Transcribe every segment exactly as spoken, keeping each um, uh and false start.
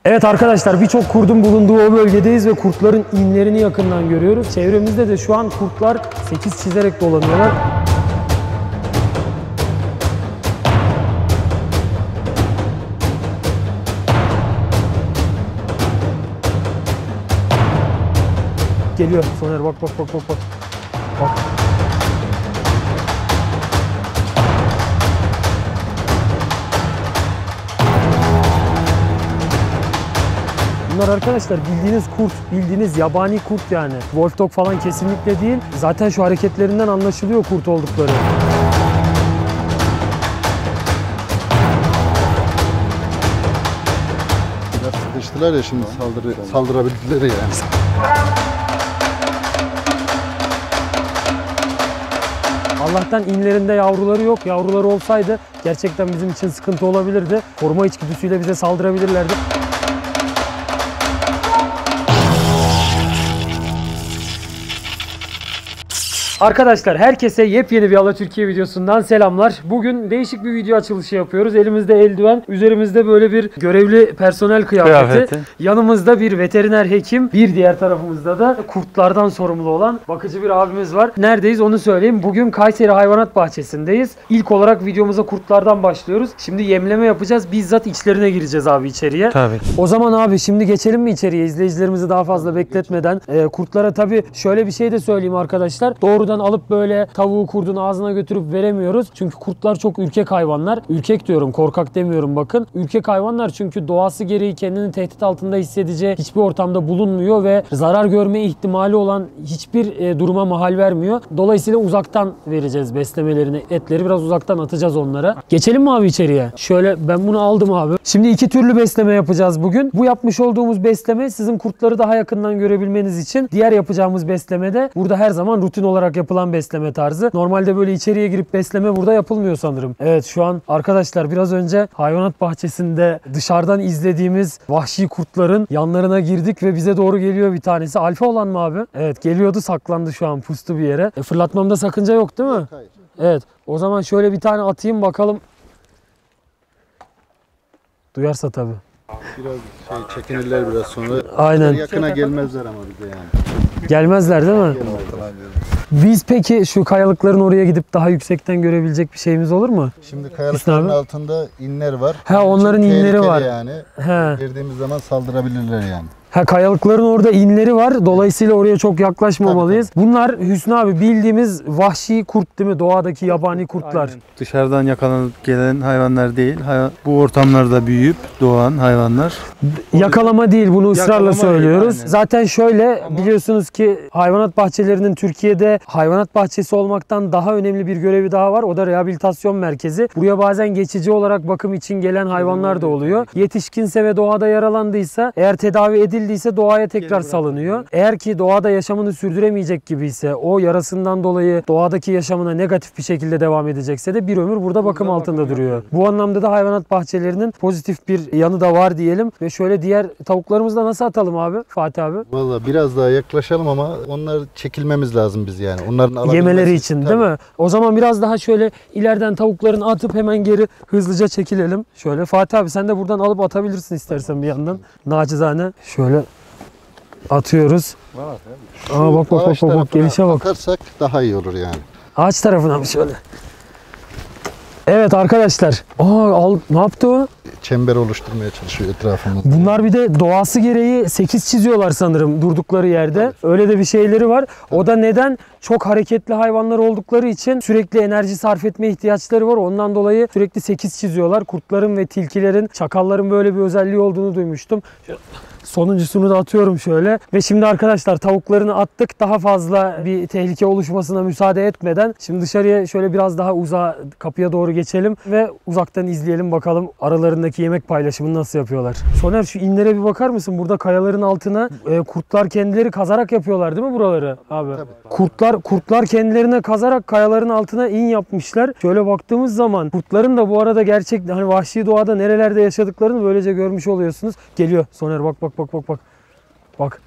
Evet arkadaşlar, birçok kurdun bulunduğu o bölgedeyiz ve kurtların inlerini yakından görüyoruz. Çevremizde de şu an kurtlar sekiz çizerek dolanıyorlar. Geliyor Soner, bak bak bak bak bak. Bak. Bunlar arkadaşlar bildiğiniz kurt, bildiğiniz yabani kurt yani. Wolf dog falan kesinlikle değil. Zaten şu hareketlerinden anlaşılıyor kurt oldukları. Biraz sıkıştılar ya, şimdi saldırı, saldırabildiler yani. Allah'tan inlerinde yavruları yok. Yavruları olsaydı gerçekten bizim için sıkıntı olabilirdi. Koruma içgüdüsüyle bize saldırabilirlerdi. Arkadaşlar herkese yepyeni bir Alatürkiye videosundan selamlar. Bugün değişik bir video açılışı yapıyoruz. Elimizde eldiven, üzerimizde böyle bir görevli personel kıyafeti. Kıyafeti. Yanımızda bir veteriner hekim, bir diğer tarafımızda da kurtlardan sorumlu olan bakıcı bir abimiz var. Neredeyiz onu söyleyeyim. Bugün Kayseri Hayvanat Bahçesi'ndeyiz. İlk olarak videomuza kurtlardan başlıyoruz. Şimdi yemleme yapacağız. Bizzat içlerine gireceğiz abi, içeriye. Tabii. O zaman abi şimdi geçelim mi içeriye? İzleyicilerimizi daha fazla bekletmeden. Ee, kurtlara tabii şöyle bir şey de söyleyeyim arkadaşlar. Doğru alıp böyle tavuğu kurdun ağzına götürüp veremiyoruz. Çünkü kurtlar çok ürkek hayvanlar. Ürkek diyorum, korkak demiyorum bakın. Ürkek hayvanlar çünkü doğası gereği kendini tehdit altında hissedeceği hiçbir ortamda bulunmuyor ve zarar görme ihtimali olan hiçbir e, duruma mahal vermiyor. Dolayısıyla uzaktan vereceğiz beslemelerini. Etleri biraz uzaktan atacağız onlara. Geçelim mi abi içeriye? Şöyle ben bunu aldım abi. Şimdi iki türlü besleme yapacağız bugün. Bu yapmış olduğumuz besleme sizin kurtları daha yakından görebilmeniz için. Diğer yapacağımız beslemede burada her zaman rutin olarak yapılan besleme tarzı. Normalde böyle içeriye girip besleme burada yapılmıyor sanırım. Evet, şu an arkadaşlar biraz önce hayvanat bahçesinde dışarıdan izlediğimiz vahşi kurtların yanlarına girdik ve bize doğru geliyor bir tanesi. Alfa olan mı abi? Evet, geliyordu, saklandı şu an, pustu bir yere. E, fırlatmamda sakınca yok değil mi? Hayır. Evet, o zaman şöyle bir tane atayım bakalım. Duyarsa tabii. Biraz şey çekinirler biraz sonra. Aynen. Yakına gelmezler ama bize yani. Gelmezler değil mi? Biz peki şu kayalıkların oraya gidip daha yüksekten görebilecek bir şeyimiz olur mu? Şimdi kayalıkların altında inler var. Ha, onların inleri var. Yani. He. Girdiğimiz zaman saldırabilirler yani. Ha, kayalıkların orada inleri var. Dolayısıyla oraya çok yaklaşmamalıyız. Tabii, tabii. Bunlar Hüsnü abi bildiğimiz vahşi kurt değil mi? Doğadaki yabani kurtlar. Aynen. Dışarıdan yakalanıp gelen hayvanlar değil. Hay bu ortamlarda büyüyüp doğan hayvanlar. Yakalama değil, bunu ısrarla Yakalama söylüyoruz. Değil, zaten şöyle ama biliyorsunuz ki hayvanat bahçelerinin Türkiye'de hayvanat bahçesi olmaktan daha önemli bir görevi daha var. O da rehabilitasyon merkezi. Buraya bazen geçici olarak bakım için gelen hayvanlar da oluyor. Yetişkinse ve doğada yaralandıysa, eğer tedavi edildiyse doğaya tekrar salınıyor. Eğer ki doğada yaşamını sürdüremeyecek gibiyse, o yarasından dolayı doğadaki yaşamına negatif bir şekilde devam edecekse de bir ömür burada bakım altında duruyor. Bu anlamda da hayvanat bahçelerinin pozitif bir yanı da var diyelim. Ve şöyle diğer tavuklarımızı da nasıl atalım abi Fatih abi? Vallahi biraz daha yaklaşalım ama onlar çekilmemiz lazım biz yani. Onların yemeleri için tabii, değil mi? O zaman biraz daha şöyle ileriden tavuklarını atıp hemen geri hızlıca çekilelim. Şöyle Fatih abi sen de buradan alıp atabilirsin istersen bir yandan. Nacizane şöyle atıyoruz. Aa, bak bak bak bak, bak gelişe bak. Bakarsak daha iyi olur yani. Ağaç tarafına mı şöyle? Evet arkadaşlar. Aa, al, ne yaptı o? Çember oluşturmaya çalışıyor etrafında. Bunlar bir de doğası gereği sekiz çiziyorlar sanırım durdukları yerde. Tabii. Öyle de bir şeyleri var. Tabii. O da neden? Çok hareketli hayvanlar oldukları için sürekli enerji sarf etme ihtiyaçları var. Ondan dolayı sürekli sekiz çiziyorlar. Kurtların ve tilkilerin, çakalların böyle bir özelliği olduğunu duymuştum. Sonuncusunu da atıyorum şöyle. Ve şimdi arkadaşlar tavuklarını attık. Daha fazla bir tehlike oluşmasına müsaade etmeden şimdi dışarıya şöyle biraz daha uzağa, kapıya doğru geçelim ve uzaktan izleyelim bakalım aralarındaki yemek paylaşımını nasıl yapıyorlar. Soner, şu inlere bir bakar mısın? Burada kayaların altına e, kurtlar kendileri kazarak yapıyorlar değil mi buraları abi? Tabii. Kurtlar kurtlar kendilerine kazarak kayaların altına in yapmışlar. Şöyle baktığımız zaman kurtların da bu arada gerçek hani vahşi doğada nerelerde yaşadıklarını böylece görmüş oluyorsunuz. Geliyor Soner, bak bak bak bak bak. Bak.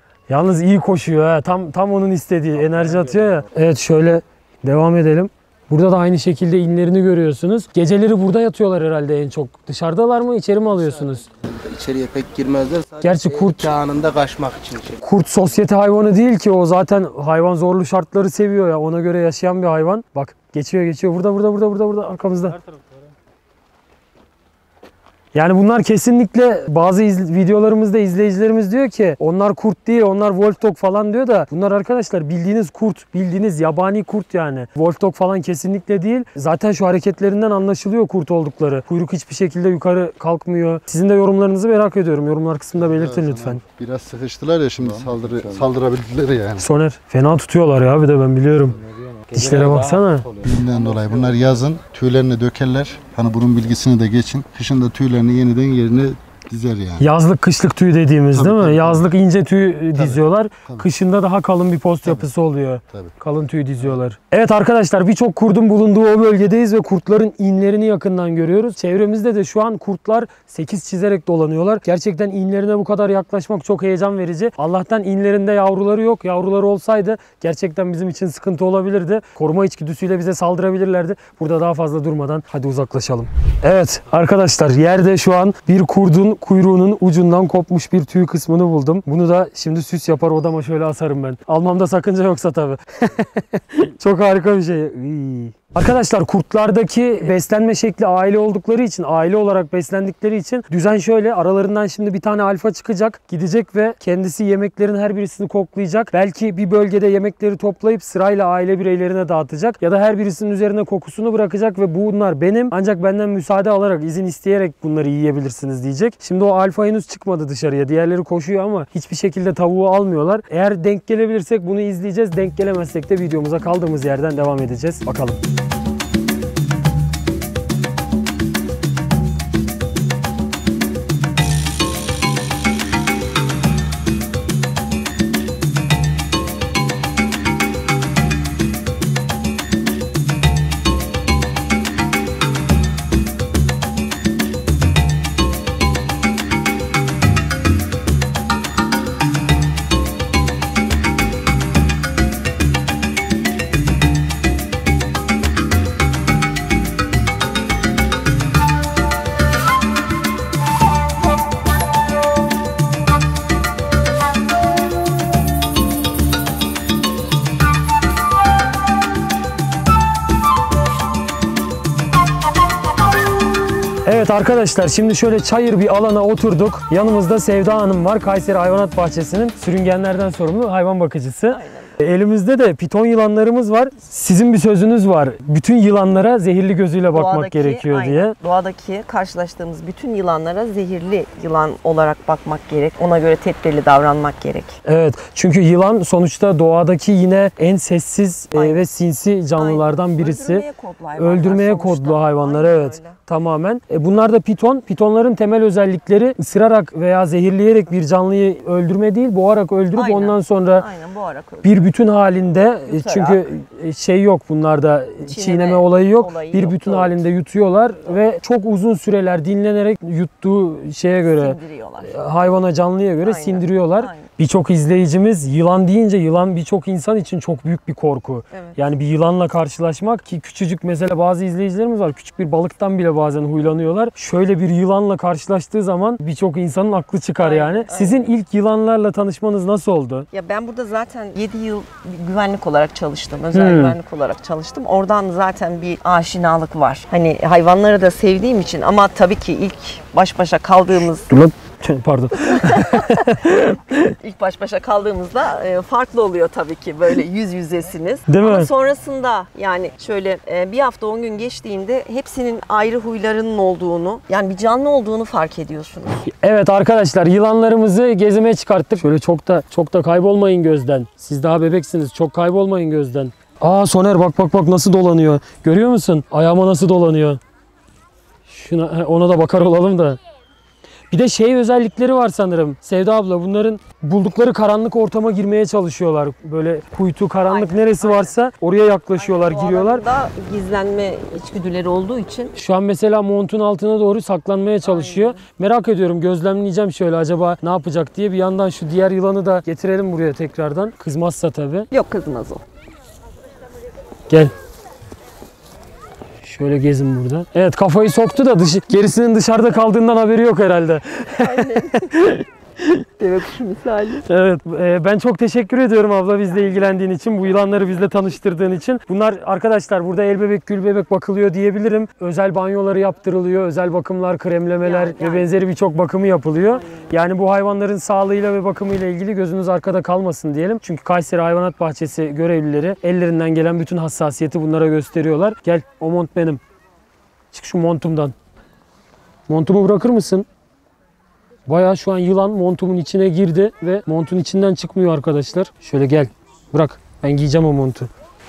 Yalnız iyi koşuyor ha. Tam tam onun istediği enerji atıyor ya. Evet, şöyle devam edelim. Burada da aynı şekilde inlerini görüyorsunuz. Geceleri burada yatıyorlar herhalde en çok. Dışarıdalar mı? İçeri mi alıyorsunuz? İçeriye pek girmezler. Sadece Gerçi kurt anında kaçmak için. Şey. Kurt sosyete hayvanı değil ki, o zaten hayvan zorlu şartları seviyor ya. Ona göre yaşayan bir hayvan. Bak geçiyor geçiyor. Burada burada burada burada burada arkamızda. Yani bunlar kesinlikle, bazı iz, videolarımızda izleyicilerimiz diyor ki onlar kurt değil, onlar wolf dog falan diyor da bunlar arkadaşlar bildiğiniz kurt, bildiğiniz yabani kurt yani. Wolf dog falan kesinlikle değil. Zaten şu hareketlerinden anlaşılıyor kurt oldukları. Kuyruk hiçbir şekilde yukarı kalkmıyor. Sizin de yorumlarınızı merak ediyorum. Yorumlar kısmında belirtin lütfen. Biraz sıkıştılar ya şimdi, saldırı, saldırabildiler yani. Soner fena tutuyorlar ya, bir de ben biliyorum. Dişlere baksana. Bundan dolayı bunlar yazın tüylerini dökerler. Hani bunun bilgisini de geçin. Kışın da tüylerini yeniden yerine dizer yani. Yazlık kışlık tüy dediğimiz Tabii, değil mi? tabii, Yazlık ince tüy diziyorlar. tabii. Kışında daha kalın bir post yapısı oluyor. Tabii. Kalın tüy diziyorlar. Evet arkadaşlar, birçok kurdun bulunduğu o bölgedeyiz ve kurtların inlerini yakından görüyoruz. Çevremizde de şu an kurtlar sekiz çizerek dolanıyorlar. Gerçekten inlerine bu kadar yaklaşmak çok heyecan verici. Allah'tan inlerinde yavruları yok. Yavruları olsaydı gerçekten bizim için sıkıntı olabilirdi. Koruma içgüdüsüyle bize saldırabilirlerdi. Burada daha fazla durmadan hadi uzaklaşalım. Evet arkadaşlar, yerde şu an bir kurdun kuyruğunun ucundan kopmuş bir tüy kısmını buldum. Bunu da şimdi süs yapar odama şöyle asarım ben. Almamda sakınca yoksa tabii. Çok harika bir şey. İyi. Arkadaşlar kurtlardaki beslenme şekli aile oldukları için, aile olarak beslendikleri için düzen şöyle: aralarından şimdi bir tane alfa çıkacak, gidecek ve kendisi yemeklerin her birisini koklayacak. Belki bir bölgede yemekleri toplayıp sırayla aile bireylerine dağıtacak ya da her birisinin üzerine kokusunu bırakacak ve bunlar benim, ancak benden müsaade alarak, izin isteyerek bunları yiyebilirsiniz diyecek. Şimdi o alfa henüz çıkmadı dışarıya. Diğerleri koşuyor ama hiçbir şekilde tavuğu almıyorlar. Eğer denk gelebilirsek bunu izleyeceğiz. Denk gelemezsek de videomuza kaldığımız yerden devam edeceğiz. Bakalım. Evet arkadaşlar, şimdi şöyle çayır bir alana oturduk. Yanımızda Sevda Hanım var. Kayseri Hayvanat Bahçesi'nin sürüngenlerden sorumlu hayvan bakıcısı. Aynen. Elimizde de piton yılanlarımız var. Sizin bir sözünüz var. Bütün yılanlara zehirli gözüyle bakmak doğadaki, gerekiyor aynen. diye. Doğadaki karşılaştığımız bütün yılanlara zehirli yılan olarak bakmak gerek. Ona göre tedbirli davranmak gerek. Evet. Çünkü yılan sonuçta doğadaki yine en sessiz aynen. ve sinsi canlılardan aynen. birisi. Öldürmeye kodlu hayvanlar. Öldürmeye kodlu hayvanlar aynen evet. Öyle. Tamamen. E bunlar da piton. Pitonların temel özellikleri ısırarak veya zehirleyerek bir canlıyı öldürme değil, boğarak öldürüp aynen. ondan sonra aynen, boğarak öldürme. bir bütün halinde yutarak. Çünkü şey yok bunlarda, çiğneme, çiğneme olayı yok. Olayı bir bütün yok, halinde doğru. yutuyorlar doğru. ve çok uzun süreler dinlenerek yuttuğu şeye göre, hayvana, canlıya göre aynen. sindiriyorlar. Birçok izleyicimiz yılan deyince, yılan birçok insan için çok büyük bir korku. Evet. Yani bir yılanla karşılaşmak, ki küçücük, mesela bazı izleyicilerimiz var, küçük bir balıktan bile bazen huylanıyorlar. Şöyle bir yılanla karşılaştığı zaman birçok insanın aklı çıkar aynen, yani. Aynen. Sizin ilk yılanlarla tanışmanız nasıl oldu? Ya ben burada zaten yedi yıl güvenlik olarak çalıştım. Özel hmm. güvenlik olarak çalıştım. Oradan zaten bir aşinalık var. Hani hayvanları da sevdiğim için, ama tabii ki ilk baş başa kaldığımız... Pardon. İlk baş başa kaldığımızda farklı oluyor tabii ki, böyle yüz yüzesiniz. Değil Ama mi? sonrasında yani şöyle bir hafta on gün geçtiğinde hepsinin ayrı huylarının olduğunu, yani bir canlı olduğunu fark ediyorsunuz. Evet arkadaşlar, yılanlarımızı gezime çıkarttık. Şöyle çok da çok da kaybolmayın gözden. Siz daha bebeksiniz. Çok kaybolmayın gözden. Aa Soner, bak bak bak nasıl dolanıyor. Görüyor musun? Ayağıma nasıl dolanıyor. Şuna, ona da bakar olalım da. Bir de şey özellikleri var sanırım Sevda abla, bunların buldukları karanlık ortama girmeye çalışıyorlar. Böyle kuytu, karanlık aynen, neresi aynen. varsa oraya yaklaşıyorlar, aynen, giriyorlar. Da gizlenme içgüdüleri olduğu için. Şu an mesela montun altına doğru saklanmaya çalışıyor. Aynen. Merak ediyorum, gözlemleyeceğim şöyle, acaba ne yapacak diye. Bir yandan şu diğer yılanı da getirelim buraya tekrardan. Kızmazsa tabii. Yok, kızmaz o. Gel. Şöyle gezin burada. Evet, kafayı soktu da dışı, gerisinin dışarıda kaldığından haberi yok herhalde. Deve kuşu misali. Evet, e, ben çok teşekkür ediyorum abla bizle ilgilendiğin için, bu yılanları bizle tanıştırdığın için. Bunlar arkadaşlar burada el bebek gül bebek bakılıyor diyebilirim. Özel banyoları yaptırılıyor, özel bakımlar, kremlemeler Yani, yani. ve benzeri birçok bakımı yapılıyor. Yani bu hayvanların sağlığıyla ve bakımıyla ilgili gözünüz arkada kalmasın diyelim. Çünkü Kayseri Hayvanat Bahçesi görevlileri ellerinden gelen bütün hassasiyeti bunlara gösteriyorlar. Gel, o mont benim. Çık şu montumdan. Montumu bırakır mısın? Bayağı şu an yılan montumun içine girdi ve montun içinden çıkmıyor arkadaşlar. Şöyle gel, bırak. Ben giyeceğim o montu.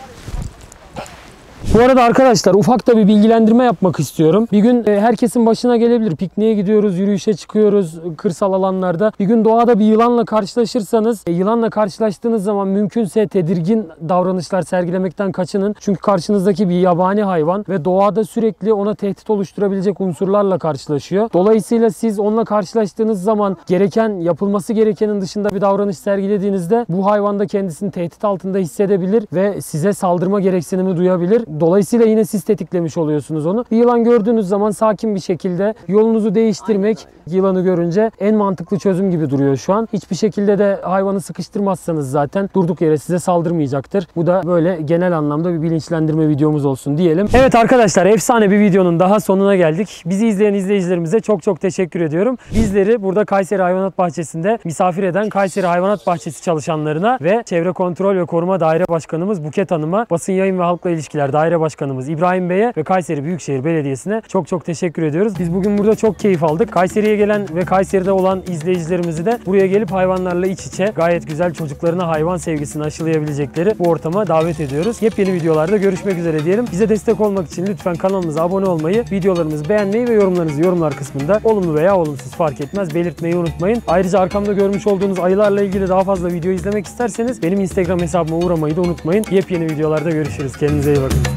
Bu arada arkadaşlar ufak da bir bilgilendirme yapmak istiyorum. Bir gün e, herkesin başına gelebilir. Pikniğe gidiyoruz, yürüyüşe çıkıyoruz kırsal alanlarda. Bir gün doğada bir yılanla karşılaşırsanız, e, yılanla karşılaştığınız zaman mümkünse tedirgin davranışlar sergilemekten kaçının. Çünkü karşınızdaki bir yabani hayvan ve doğada sürekli ona tehdit oluşturabilecek unsurlarla karşılaşıyor. Dolayısıyla siz onunla karşılaştığınız zaman gereken, yapılması gerekenin dışında bir davranış sergilediğinizde bu hayvan da kendisini tehdit altında hissedebilir ve size saldırma gereksinimi duyabilir. Dolayısıyla yine siz tetiklemiş oluyorsunuz onu. Bir yılan gördüğünüz zaman sakin bir şekilde yolunuzu değiştirmek, yılanı görünce en mantıklı çözüm gibi duruyor şu an. Hiçbir şekilde de hayvanı sıkıştırmazsanız zaten durduk yere size saldırmayacaktır. Bu da böyle genel anlamda bir bilinçlendirme videomuz olsun diyelim. Evet arkadaşlar, efsane bir videonun daha sonuna geldik. Bizi izleyen izleyicilerimize çok çok teşekkür ediyorum. Bizleri burada Kayseri Hayvanat Bahçesi'nde misafir eden Kayseri Hayvanat Bahçesi çalışanlarına ve Çevre Kontrol ve Koruma Daire Başkanımız Buket Hanım'a, Basın Yayın ve Halkla İlişkiler Daire Başkanımız İbrahim Bey'e ve Kayseri Büyükşehir Belediyesi'ne çok çok teşekkür ediyoruz. Biz bugün burada çok keyif aldık. Kayseri'ye gelen ve Kayseri'de olan izleyicilerimizi de buraya gelip hayvanlarla iç içe gayet güzel çocuklarına hayvan sevgisini aşılayabilecekleri bu ortama davet ediyoruz. Yepyeni videolarda görüşmek üzere diyelim. Bize destek olmak için lütfen kanalımıza abone olmayı, videolarımızı beğenmeyi ve yorumlarınızı yorumlar kısmında olumlu veya olumsuz fark etmez belirtmeyi unutmayın. Ayrıca arkamda görmüş olduğunuz ayılarla ilgili daha fazla video izlemek isterseniz benim Instagram hesabıma uğramayı da unutmayın. Yepyeni videolarda görüşürüz. Kendinize iyi bakın.